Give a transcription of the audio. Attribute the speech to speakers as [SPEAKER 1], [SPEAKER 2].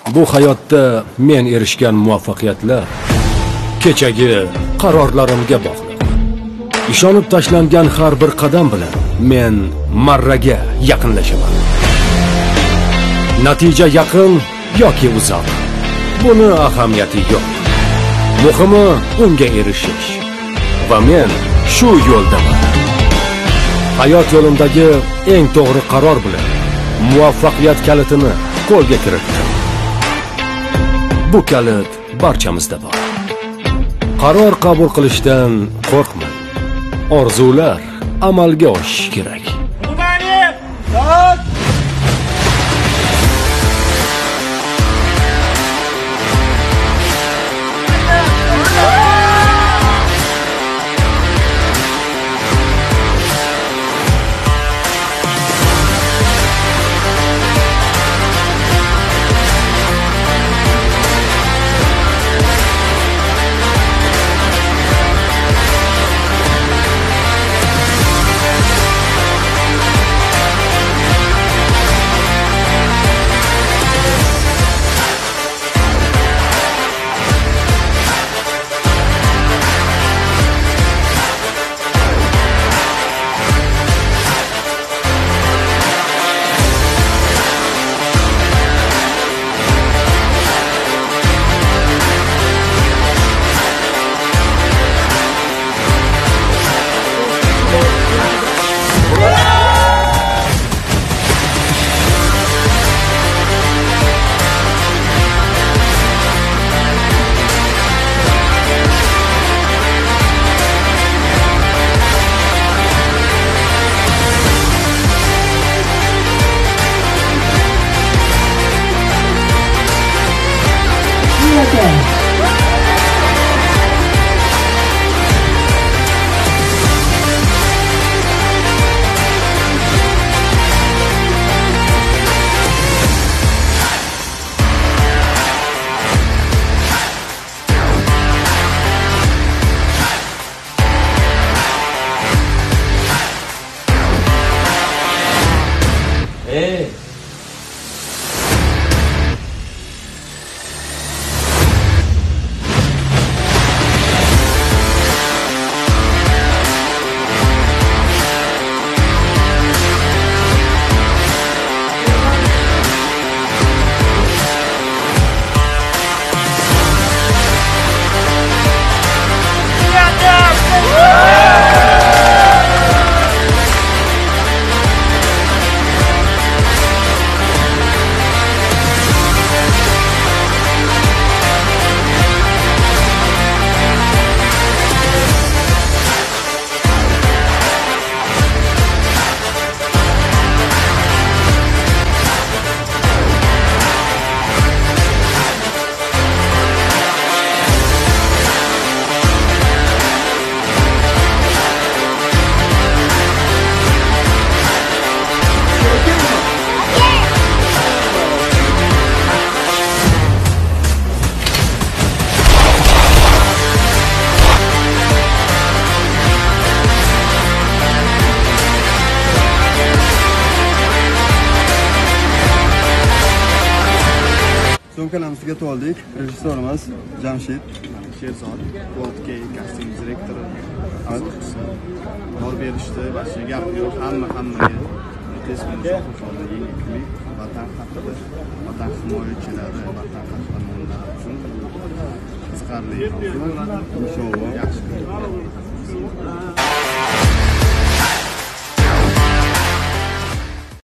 [SPEAKER 1] Bu hayotda men erishgan muvaffaqiyatlar kechagi qarorlarimga bog'liq. Ishonib tashlangan har bir qadam bilan men marraga yaqinlashaman. Natija yaqin yoki uzoq, buni ahamiyati yo'q. Muhimi unga erishish. Va men shu yo'ldaman. Hayot yo'limdagi eng to'g'ri qaror bilan muvaffaqiyat kalitini qo'lga kiritdim. Bu kalit barchamizda bor. Qaror qabul qilishdan qo'rqmang. Orzular amalga oshishi kerak.
[SPEAKER 2] Sömkalamizga to'ldik. Rejissyorimiz Jamshid Sherzod, Voltke kasting direktori. Yol berishdi, boshqa gap yo'q. Hammaga tezkor yengillik, vatan haqida, vatan himoyachilari, vatan qahramonlari uchun qiziqarli. Inshaalloh yaxshi